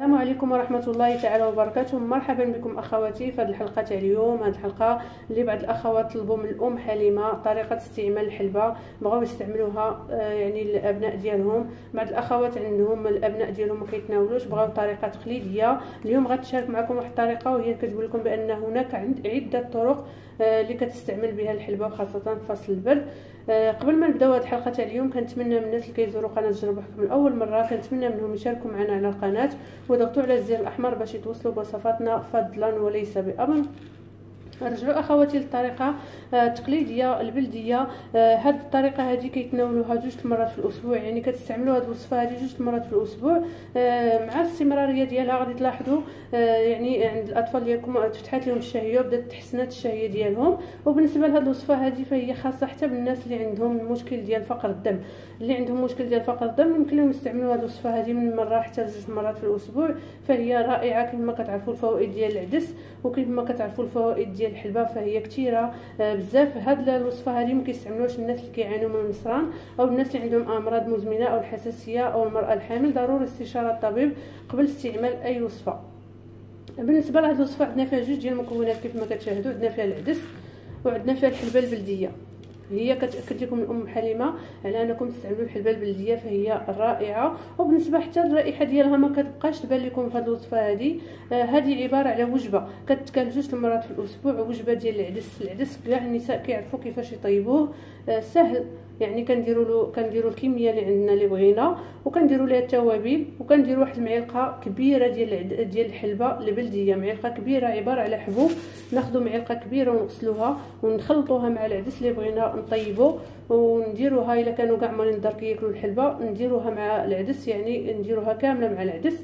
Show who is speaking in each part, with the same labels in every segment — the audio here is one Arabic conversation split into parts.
Speaker 1: السلام عليكم ورحمه الله تعالى وبركاته. مرحبا بكم اخواتي في هذه الحلقه تاع اليوم. هذه الحلقه اللي بعض الاخوات طلبوا من الام حليمه طريقه استعمال الحلبه، بغاو يستعملوها يعني الابناء ديالهم. بعض الاخوات عندهم الابناء ديالهم ما كيتناولوش، بغاو طريقه تقليديه. اليوم غنشارك معكم واحد الطريقه وهي كتقول لكم بان هناك عده طرق اللي كتستعمل بها الحلبه خاصه في فصل البرد. قبل ما نبداو هذه الحلقه تاع اليوم كنتمنى من الناس اللي كيزوروا قناه جربوا حكم لاول مره كنتمنى منهم يشاركوا معنا على القناه ويضغطوا على الزر الاحمر باش يتوصلوا بوصفاتنا فضلا وليس بامر. رجعوا اخواتي للطريقه التقليديه البلديه. هذه الطريقه هذه كيتناولوها 2 مرات في الاسبوع، يعني كتستعملوا هذه الوصفه هذه 2 مرات في الاسبوع. مع الاستمراريه ديالها غادي تلاحظوا يعني عند الاطفال ديالكم تفتحات لهم الشهيه وبدات تحسنات الشهيه ديالهم. وبالنسبه لهذه الوصفه هذه فهي خاصه حتى بالناس اللي عندهم مشكل ديال فقر الدم. اللي عندهم مشكل ديال فقر الدم يمكن لهم يستعملوا هذه الوصفه هذه من مره حتى 2 مرات في الاسبوع، فهي رائعه. كما كتعرفوا الفوائد ديال العدس وكيف ما كتعرفوا الفوائد ديال الحلبه فهي كثيره بزاف. هاد الوصفه هذه ما كيستعملوهاش الناس اللي كيعانوا من النصران او الناس اللي عندهم امراض مزمنه او الحساسيه او المراه الحامل. ضروري استشاره الطبيب قبل استعمال اي وصفه. بالنسبه لهاد الوصفه عندنا فيها 2 ديال المكونات كيف ما كتشاهدوا. عندنا فيها العدس وعندنا فيها الحلبه البلديه. هي كتاكد لكم الام حليمه على انكم تستعملوا الحلبه البلديه فهي رائعه. وبالنسبه حتى للرائحه ديالها ما كتبقاش تبان لكم في هذه الوصفه هذه. هذه عباره على وجبه كتكال 2 مرات في الاسبوع، وجبه ديال العدس كاع النساء كيعرفوا كيفاش يطيبوه. سهل، يعني كنديروا الكميه اللي عندنا اللي بغينا وكنديروا ليها التوابل وكنديروا واحد المعلقه كبيره ديال الحلبه البلديه. معلقه كبيره عباره على حبوب، ناخذوا معلقه كبيره ونغسلوها ونخلطوها مع العدس اللي بغينا نطيبو ونديروها. الا كانوا كاع مالين الدار كياكلوا الحلبه نديروها مع العدس، يعني نديروها كامله مع العدس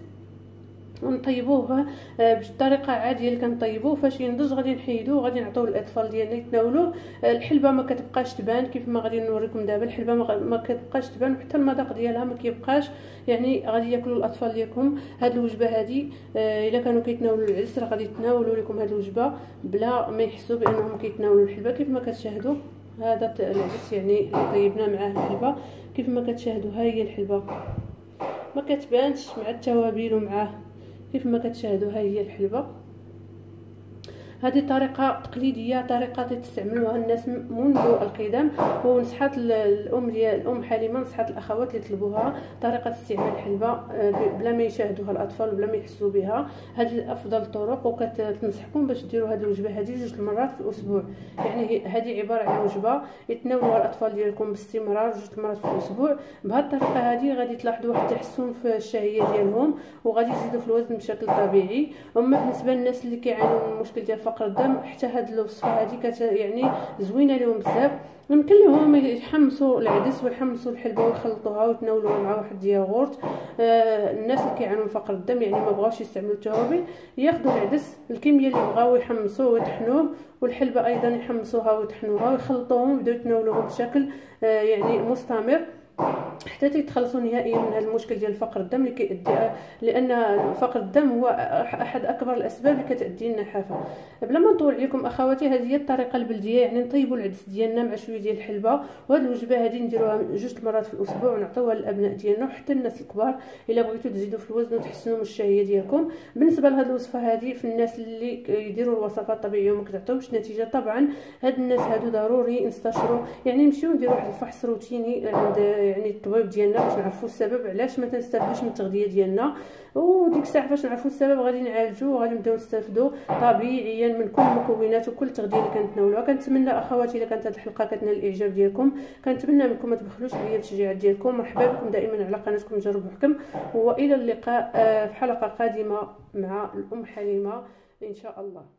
Speaker 1: ونطيبوه بالطريقه عاديه اللي كنطيبوه. فاش ينضج غادي نحيدوه غادي نعطوه للاطفال ديالنا يتناولوه. الحلبه ما كتبقاش تبان كيف ما غادي نوريكم دابا. الحلبه ما كتبقاش تبان وحتى المذاق ديالها ما كيبقاش، يعني غادي ياكلوا الاطفال ديالكم هاد الوجبه هذه. الا كانوا كيتناولوا العدس راه غادي يتناولوا لكم هاد الوجبه بلا ما يحسوا بانهم كيتناولوا الحلبه. كيف ما كتشاهدوا هذا العدس يعني اللي طيبنا معاه الحلبه. كيف ما كتشاهدوا ها هي الحلبه ما كتبانش مع التوابل ومعاه. كيف ما كتشاهدوا ها هي الحلبه. هذه طريقه تقليديه، طريقه تستعملوها الناس منذ القدم. ونصحات الام حليمه نصحات الاخوات اللي طلبوها طريقه استعمال الحلبه بلا ما يشاهدوها الاطفال وبلا ما يحسوا بها. هذه افضل الطرق وكتنصحكم باش ديروا هذه الوجبه هذه 2 مرات في الاسبوع. يعني هذه عباره عن وجبه يتناولوها الاطفال ديالكم باستمرار 2 مرات في الاسبوع. بهذه الطريقه هذه غادي تلاحظوا واحد التحسن في الشهيه ديالهم وغادي يزيدوا في الوزن بشكل طبيعي. اما بالنسبه للناس اللي كيعانوا من مشكل ديال فقر الدم حتى هاد الوصفه هذه يعني زوينه لهم بزاف. يمكن لهم يحمصوا العدس ويحمصوا الحلبه ويخلطوها ويتناولوها مع واحد الياغورت. الناس اللي كيعانوا من فقر الدم يعني ما بغاوش يستعملوا التوابل ياخذوا العدس الكميه اللي بغاو يحمصوه ويطحنوه، والحلبه ايضا يحمصوها ويطحنوها ويخلطوهم ويبداو يتناولوهم بشكل يعني مستمر حتى تيتخلصوا نهائيا من هذا المشكل ديال فقر الدم اللي كيؤدي، لان فقر الدم هو احد اكبر الاسباب اللي كتؤدي للنحافه. بلا ما نطول عليكم اخواتي، هذه هي الطريقه البلديه، يعني نطيبوا العدس ديالنا مع شويه ديال الحلبه. وهذه الوجبه هذه نديروها 2 مرات في الاسبوع ونعطيوها للابناء ديالنا وحتى الناس الكبار الا بغيتوا تزيدوا في الوزن وتحسنوا من الشهيه ديالكم. بالنسبه لهذه الوصفه هذه في الناس اللي يديروا الوصفات الطبيعيه وما كتعطيهمش نتيجه، طبعا هاد الناس هادو ضروري نستشروا، يعني نمشيو نديروا واحد الفحص روتيني عند يعني الطبيب ديالنا باش نعرفوا السبب علاش ما تنستافدوش من التغذيه ديالنا. وديك الساعه فاش نعرفوا السبب غادي نعالجوا وغادي نبداو نستافدوا طبيعيا من كل المكونات وكل التغذيه اللي كنتناولوها. كنتمنى اخواتي الا كانت هذه الحلقه كتنال الاعجاب ديالكم كنتمنى منكم ما تبخلوش عليا بالتشجيعات ديالكم. مرحبا بكم دائما على قناتكم جربوا حكم، والى اللقاء في حلقه قادمه مع الام حليمه ان شاء الله.